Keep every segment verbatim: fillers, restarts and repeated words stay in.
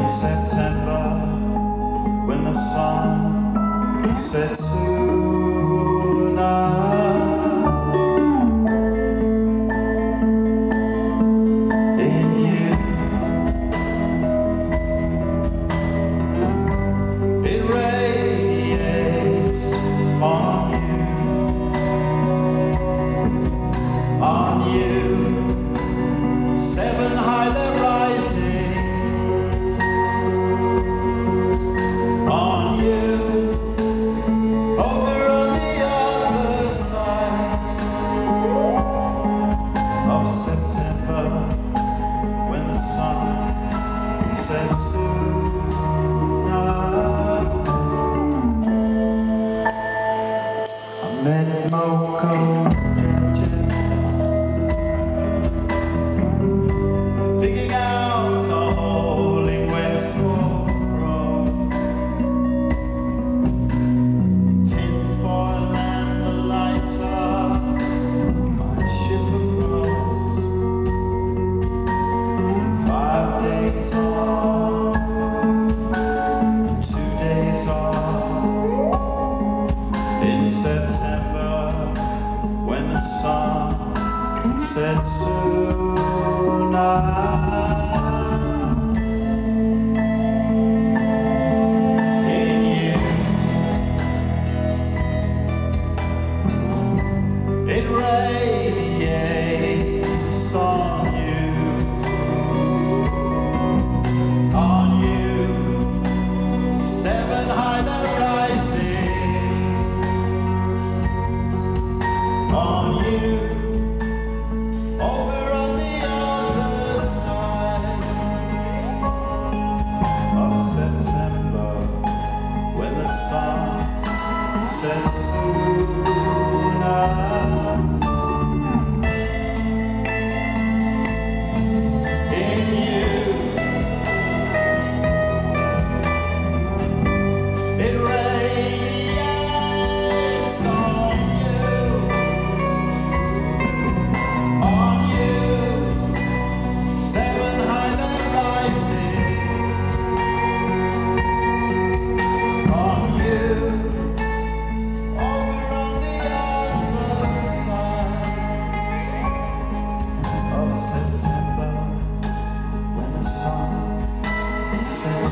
September, when the sun sets sooner. In you, it radiates on you, on you. Seven high they're rising. On you, over on the other side of September, when the sun sets tonight. I met Moko, digging out a hole in where smoke grows. Tinfoil and the lighter, my ship across. Five days on, and two days off. In September, when the sun sets tonight. In you, it radiates on you, on you. Seven high they're rising, on you. Over on the other side of September, when the sun sets tonight. In you, it radiates on you, on you. Seven high they're rising, on you. Over on the other side of September, when the sun sets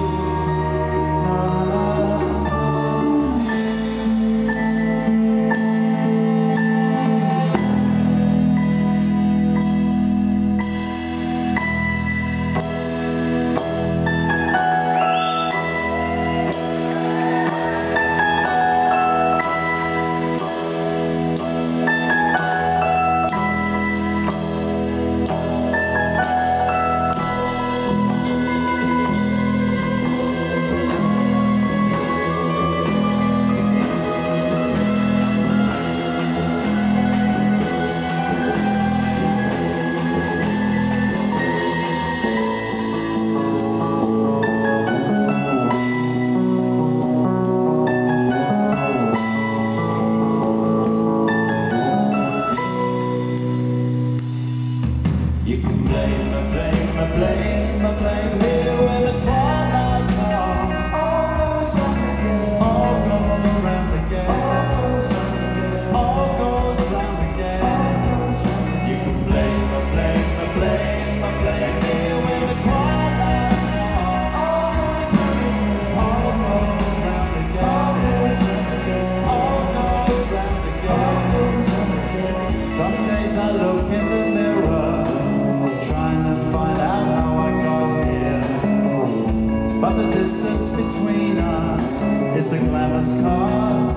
you can blame, I blame, I blame, I blame here when the twilight comes. All goes round again, all goes round again, all goes round again. You can blame, I blame, I blame, I blame here when the twilight comes. All goes round again, all goes round again. Some days I look in the mirror, trying to find out how I got here. But the distance between us is the glamorous cause.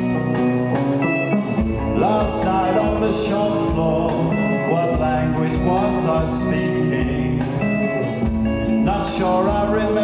Last night on the shop floor, what language was I speaking? Not sure I remember.